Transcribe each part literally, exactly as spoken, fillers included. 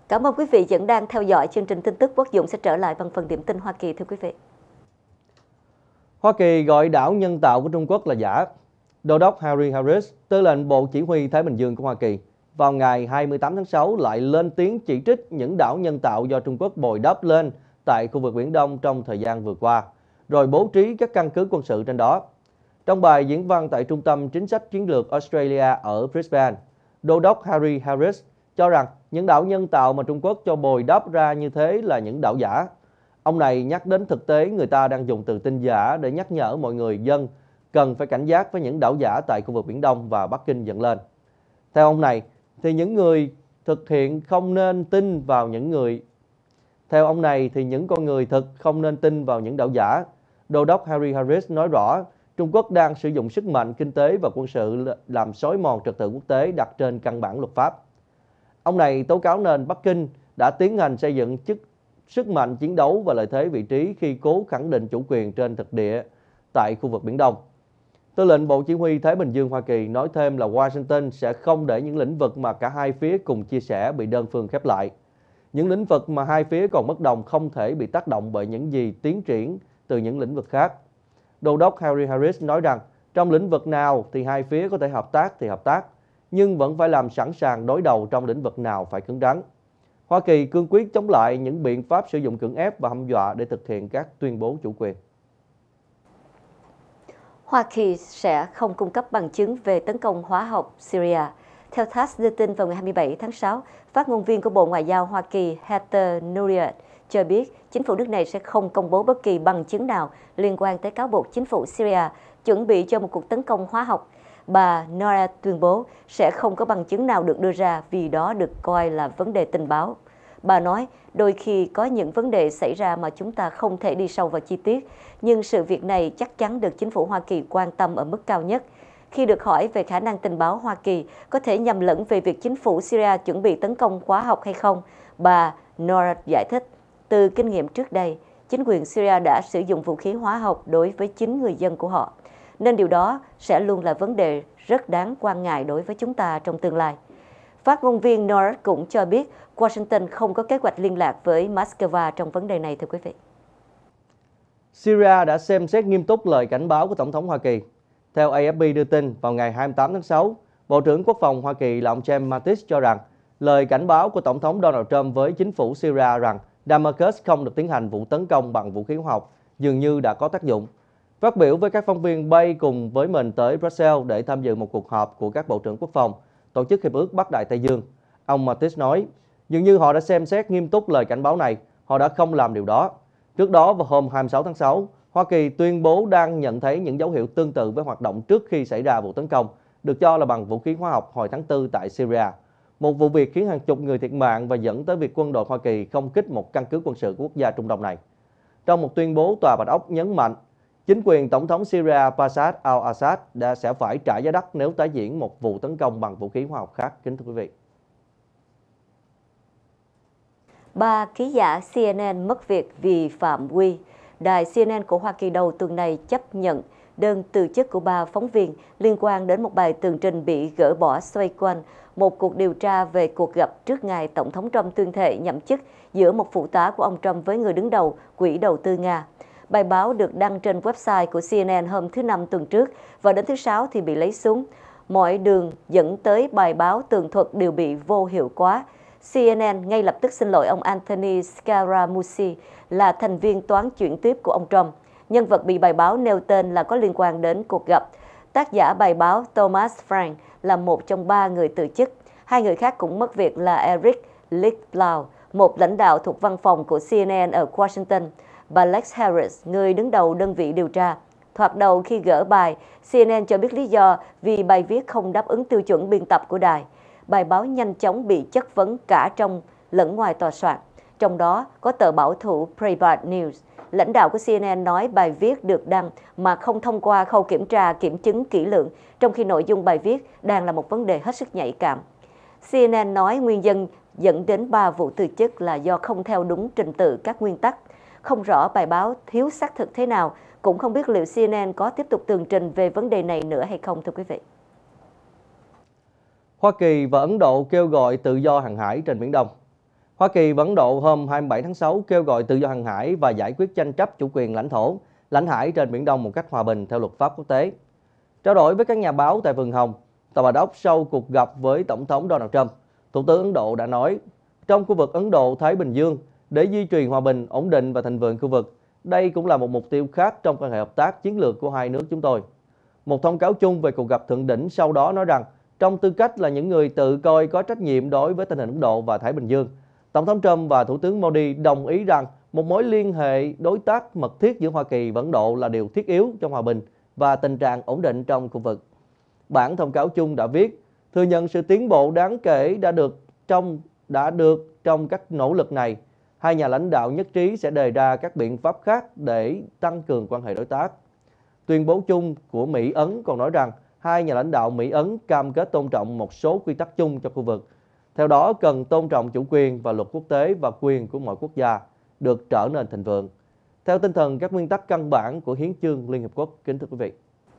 Cảm ơn quý vị vẫn đang theo dõi chương trình tin tức. Quốc Dũng sẽ trở lại bằng phần điểm tin Hoa Kỳ, thưa quý vị. Hoa Kỳ gọi đảo nhân tạo của Trung Quốc là giả. Đô đốc Harry Harris, tư lệnh Bộ Chỉ huy Thái Bình Dương của Hoa Kỳ, vào ngày hai mươi tám tháng sáu lại lên tiếng chỉ trích những đảo nhân tạo do Trung Quốc bồi đắp lên tại khu vực Biển Đông trong thời gian vừa qua, rồi bố trí các căn cứ quân sự trên đó. Trong bài diễn văn tại Trung tâm Chính sách Chiến lược Australia ở Brisbane, Đô đốc Harry Harris cho rằng những đảo nhân tạo mà Trung Quốc cho bồi đắp ra như thế là những đảo giả. Ông này nhắc đến thực tế người ta đang dùng từ tin giả để nhắc nhở mọi người dân cần phải cảnh giác với những đảo giả tại khu vực Biển Đông và Bắc Kinh dựng lên. Theo ông này, thì những người thực hiện không nên tin vào những người Theo ông này thì những con người thực không nên tin vào những đảo giả. Đô đốc Harry Harris nói rõ Trung Quốc đang sử dụng sức mạnh kinh tế và quân sự làm xói mòn trật tự quốc tế đặt trên căn bản luật pháp. Ông này tố cáo nền Bắc Kinh đã tiến hành xây dựng chức sức mạnh chiến đấu và lợi thế vị trí khi cố khẳng định chủ quyền trên thực địa tại khu vực Biển Đông. Tư lệnh Bộ Chỉ huy Thái Bình Dương Hoa Kỳ nói thêm là Washington sẽ không để những lĩnh vực mà cả hai phía cùng chia sẻ bị đơn phương khép lại. Những lĩnh vực mà hai phía còn bất đồng không thể bị tác động bởi những gì tiến triển từ những lĩnh vực khác. Đô đốc Harry Harris nói rằng trong lĩnh vực nào thì hai phía có thể hợp tác thì hợp tác, nhưng vẫn phải làm sẵn sàng đối đầu trong lĩnh vực nào phải cứng rắn. Hoa Kỳ cương quyết chống lại những biện pháp sử dụng cưỡng ép và hăm dọa để thực hiện các tuyên bố chủ quyền. Hoa Kỳ sẽ không cung cấp bằng chứng về tấn công hóa học Syria. Theo tát đưa tin vào ngày hai mươi bảy tháng sáu, phát ngôn viên của Bộ Ngoại giao Hoa Kỳ Heather Nauert cho biết chính phủ nước này sẽ không công bố bất kỳ bằng chứng nào liên quan tới cáo buộc chính phủ Syria chuẩn bị cho một cuộc tấn công hóa học. Bà Nauert tuyên bố sẽ không có bằng chứng nào được đưa ra vì đó được coi là vấn đề tình báo. Bà nói, đôi khi có những vấn đề xảy ra mà chúng ta không thể đi sâu vào chi tiết, nhưng sự việc này chắc chắn được chính phủ Hoa Kỳ quan tâm ở mức cao nhất. Khi được hỏi về khả năng tình báo Hoa Kỳ có thể nhầm lẫn về việc chính phủ Syria chuẩn bị tấn công hóa học hay không, bà Nauert giải thích, từ kinh nghiệm trước đây, chính quyền Syria đã sử dụng vũ khí hóa học đối với chính người dân của họ, nên điều đó sẽ luôn là vấn đề rất đáng quan ngại đối với chúng ta trong tương lai. Phát ngôn viên Nauert cũng cho biết Washington không có kế hoạch liên lạc với Moscow trong vấn đề này, thưa quý vị. Syria đã xem xét nghiêm túc lời cảnh báo của Tổng thống Hoa Kỳ. Theo A F P đưa tin, vào ngày hai mươi tám tháng sáu, Bộ trưởng Quốc phòng Hoa Kỳ là ông James Mattis cho rằng lời cảnh báo của Tổng thống Donald Trump với chính phủ Syria rằng Damascus không được tiến hành vụ tấn công bằng vũ khí hóa học dường như đã có tác dụng. Phát biểu với các phóng viên bay cùng với mình tới Brussels để tham dự một cuộc họp của các bộ trưởng quốc phòng, tổ chức Hiệp ước Bắc Đại Tây Dương, ông Mattis nói, dường như họ đã xem xét nghiêm túc lời cảnh báo này, họ đã không làm điều đó. Trước đó vào hôm hai mươi sáu tháng sáu, Hoa Kỳ tuyên bố đang nhận thấy những dấu hiệu tương tự với hoạt động trước khi xảy ra vụ tấn công, được cho là bằng vũ khí hóa học hồi tháng tư tại Syria. Một vụ việc khiến hàng chục người thiệt mạng và dẫn tới việc quân đội Hoa Kỳ không kích một căn cứ quân sự của quốc gia Trung Đông này. Trong một tuyên bố, Tòa Bạch Ốc nhấn mạnh, chính quyền Tổng thống Syria Bashar al-Assad đã sẽ phải trả giá đắt nếu tái diễn một vụ tấn công bằng vũ khí hóa học khác. Kính thưa quý vị. Ba ký giả C N N mất việc vì phạm quy. Đài C N N của Hoa Kỳ đầu tuần này chấp nhận đơn từ chức của ba phóng viên liên quan đến một bài tường trình bị gỡ bỏ xoay quanh một cuộc điều tra về cuộc gặp trước ngày Tổng thống Trump tuyên thệ nhậm chức giữa một phụ tá của ông Trump với người đứng đầu Quỹ đầu tư Nga. Bài báo được đăng trên website của C N N hôm thứ Năm tuần trước và đến thứ Sáu thì bị lấy xuống. Mọi đường dẫn tới bài báo tường thuật đều bị vô hiệu hóa. C N N ngay lập tức xin lỗi ông Anthony Scaramucci là thành viên toán chuyển tiếp của ông Trump. Nhân vật bị bài báo nêu tên là có liên quan đến cuộc gặp. Tác giả bài báo Thomas Frank là một trong ba người từ chức. Hai người khác cũng mất việc là Eric Lichtblau, một lãnh đạo thuộc văn phòng của C N N ở Washington, bà Lex Harris, người đứng đầu đơn vị điều tra. Thoạt đầu khi gỡ bài, C N N cho biết lý do vì bài viết không đáp ứng tiêu chuẩn biên tập của đài. Bài báo nhanh chóng bị chất vấn cả trong lẫn ngoài tòa soạn. Trong đó có tờ bảo thủ Breitbart News. Lãnh đạo của C N N nói bài viết được đăng mà không thông qua khâu kiểm tra kiểm chứng kỹ lưỡng, trong khi nội dung bài viết đang là một vấn đề hết sức nhạy cảm. C N N nói nguyên nhân dẫn đến ba vụ từ chức là do không theo đúng trình tự các nguyên tắc. Không rõ bài báo thiếu xác thực thế nào, cũng không biết liệu C N N có tiếp tục tường trình về vấn đề này nữa hay không, thưa quý vị. Hoa Kỳ và Ấn Độ kêu gọi tự do hàng hải trên Biển Đông. Hoa Kỳ và Ấn Độ hôm hai mươi bảy tháng sáu kêu gọi tự do hàng hải và giải quyết tranh chấp chủ quyền lãnh thổ, lãnh hải trên Biển Đông một cách hòa bình theo luật pháp quốc tế. Trao đổi với các nhà báo tại Vườn Hồng, Tòa Bạch Ốc sau cuộc gặp với Tổng thống Donald Trump, Thủ tướng Ấn Độ đã nói, trong khu vực Ấn Độ-Thái Bình Dương, để duy trì hòa bình, ổn định và thịnh vượng khu vực, đây cũng là một mục tiêu khác trong quan hệ hợp tác chiến lược của hai nước chúng tôi. Một thông cáo chung về cuộc gặp thượng đỉnh sau đó nói rằng, trong tư cách là những người tự coi có trách nhiệm đối với tình hình Ấn Độ và Thái Bình Dương, Tổng thống Trump và Thủ tướng Modi đồng ý rằng một mối liên hệ đối tác mật thiết giữa Hoa Kỳ và Ấn Độ là điều thiết yếu trong hòa bình và tình trạng ổn định trong khu vực. Bản thông cáo chung đã viết, thừa nhận sự tiến bộ đáng kể đã được trong đã được trong các nỗ lực này. Hai nhà lãnh đạo nhất trí sẽ đề ra các biện pháp khác để tăng cường quan hệ đối tác. Tuyên bố chung của Mỹ-Ấn còn nói rằng hai nhà lãnh đạo Mỹ-Ấn cam kết tôn trọng một số quy tắc chung cho khu vực. Theo đó, cần tôn trọng chủ quyền và luật quốc tế và quyền của mọi quốc gia được trở nên thịnh vượng, theo tinh thần các nguyên tắc căn bản của Hiến chương Liên Hợp Quốc. Kính thưa quý vị.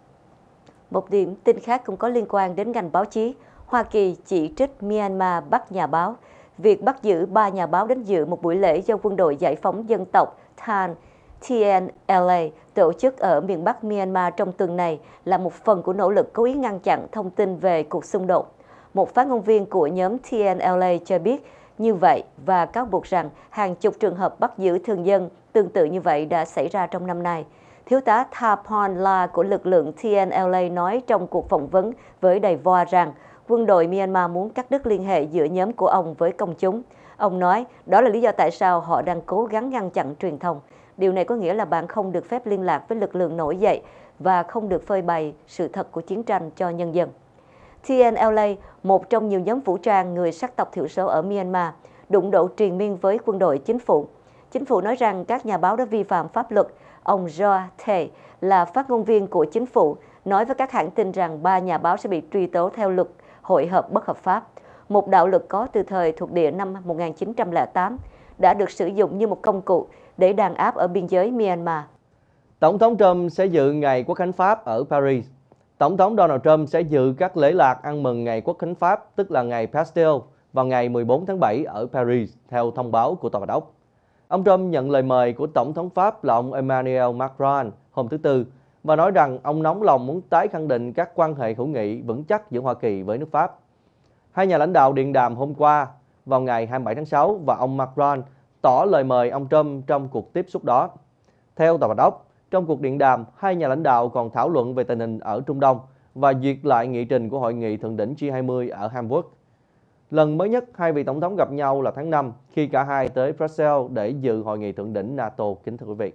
Một điểm tin khác cũng có liên quan đến ngành báo chí. Hoa Kỳ chỉ trích Myanmar bắt nhà báo. Việc bắt giữ ba nhà báo đến dự một buổi lễ do Quân đội Giải phóng Dân tộc Than T N L A tổ chức ở miền Bắc Myanmar trong tuần này là một phần của nỗ lực cố ý ngăn chặn thông tin về cuộc xung đột. Một phát ngôn viên của nhóm T N L A cho biết như vậy và cáo buộc rằng hàng chục trường hợp bắt giữ thường dân tương tự như vậy đã xảy ra trong năm nay. Thiếu tá Thapon La của lực lượng T N L A nói trong cuộc phỏng vấn với Đài Voa rằng quân đội Myanmar muốn cắt đứt liên hệ giữa nhóm của ông với công chúng. Ông nói đó là lý do tại sao họ đang cố gắng ngăn chặn truyền thông. Điều này có nghĩa là bạn không được phép liên lạc với lực lượng nổi dậy và không được phơi bày sự thật của chiến tranh cho nhân dân. T N L A, một trong nhiều nhóm vũ trang người sắc tộc thiểu số ở Myanmar, đụng độ triền miên với quân đội chính phủ. Chính phủ nói rằng các nhà báo đã vi phạm pháp luật. Ông Jo Tae là phát ngôn viên của chính phủ, nói với các hãng tin rằng ba nhà báo sẽ bị truy tố theo luật hội hợp bất hợp pháp, một đạo luật có từ thời thuộc địa năm một nghìn chín trăm lẻ tám, đã được sử dụng như một công cụ để đàn áp ở biên giới Myanmar. Tổng thống Trump sẽ dự ngày Quốc khánh Pháp ở Paris. Tổng thống Donald Trump sẽ dự các lễ lạc ăn mừng ngày Quốc khánh Pháp, tức là ngày Bastille, vào ngày mười bốn tháng bảy ở Paris, theo thông báo của Tòa Bạch Ốc. Ông Trump nhận lời mời của Tổng thống Pháp là ông Emmanuel Macron hôm thứ Tư và nói rằng ông nóng lòng muốn tái khẳng định các quan hệ hữu nghị vững chắc giữa Hoa Kỳ với nước Pháp. Hai nhà lãnh đạo điện đàm hôm qua vào ngày hai mươi bảy tháng sáu và ông Macron tỏ lời mời ông Trump trong cuộc tiếp xúc đó. Theo Tòa Bạch Ốc, trong cuộc điện đàm, hai nhà lãnh đạo còn thảo luận về tình hình ở Trung Đông và duyệt lại nghị trình của hội nghị thượng đỉnh G hai mươi ở Hamburg. Lần mới nhất hai vị tổng thống gặp nhau là tháng năm khi cả hai tới Brussels để dự hội nghị thượng đỉnh NATO. Kính thưa quý vị.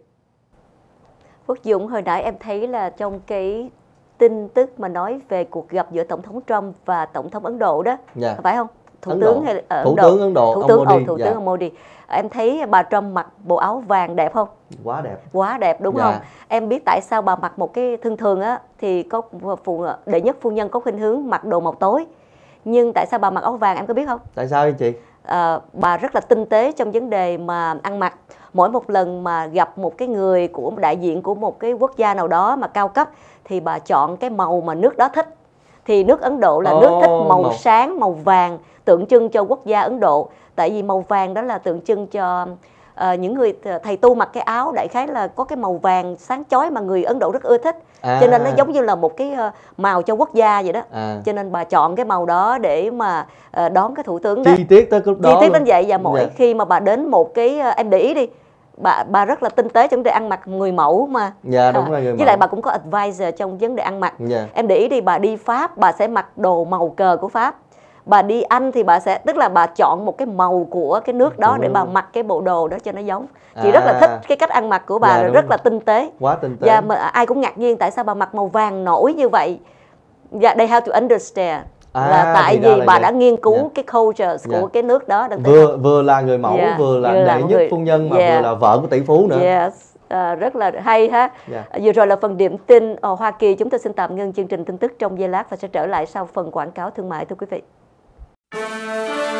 Quốc Dũng, hồi nãy em thấy là trong cái tin tức mà nói về cuộc gặp giữa Tổng thống Trump và Tổng thống Ấn Độ đó, yeah. phải không? Thủ Ấn tướng Độ. hay ở Thủ Ấn Độ? tướng Ấn Độ, Thủ ông tướng, Modi. Ồ, Thủ dạ. tướng ông Modi. Em thấy bà Trump mặc bộ áo vàng đẹp không? Quá đẹp. Quá đẹp đúng dạ. không? Em biết tại sao bà mặc một cái thường thường á thì có phụ đệ nhất phu nhân có khuynh hướng mặc đồ màu tối. Nhưng tại sao bà mặc áo vàng em có biết không? Tại sao vậy chị? À, bà rất là tinh tế trong vấn đề mà ăn mặc. Mỗi một lần mà gặp một cái người của đại diện của một cái quốc gia nào đó mà cao cấp thì bà chọn cái màu mà nước đó thích. Thì nước Ấn Độ là oh, nước thích màu, màu sáng, màu vàng, tượng trưng cho quốc gia Ấn Độ. Tại vì màu vàng đó là tượng trưng cho uh, những người thầy tu mặc cái áo đại khái là có cái màu vàng sáng chói mà người Ấn Độ rất ưa thích. À. Cho nên nó giống như là một cái uh, màu cho quốc gia vậy đó. À. Cho nên bà chọn cái màu đó để mà uh, đón cái thủ tướng đó. Chi tiết tới lúc đó. Chi tiết đến vậy. Và mỗi yeah. khi mà bà đến một cái, uh, em để ý đi, bà bà rất là tinh tế trong vấn đề ăn mặc, người mẫu mà. Dạ đúng à, rồi, người với mẫu. lại bà cũng có advisor trong vấn đề ăn mặc. Dạ. Em để ý đi, bà đi Pháp bà sẽ mặc đồ màu cờ của Pháp. Bà đi Anh thì bà sẽ, tức là bà chọn một cái màu của cái nước đó để bà mặc cái bộ đồ đó cho nó giống. Chị à. rất là thích cái cách ăn mặc của bà, dạ, rất là tinh tế. Quá tinh tế. Và mà ai cũng ngạc nhiên tại sao bà mặc màu vàng nổi như vậy. Dạ, they have to understand. À, là tại vì bà vậy. đã nghiên cứu yeah. cái culture của yeah. cái nước đó. Vừa vừa là người mẫu, yeah. vừa là đệ nhất người... phu nhân mà yeah. vừa là vợ của tỷ phú nữa. Yes. À, rất là hay ha. Yeah. Vừa rồi là phần điểm tin ở Hoa Kỳ. Chúng tôi xin tạm ngưng chương trình tin tức trong giây lát và sẽ trở lại sau phần quảng cáo thương mại, thưa quý vị.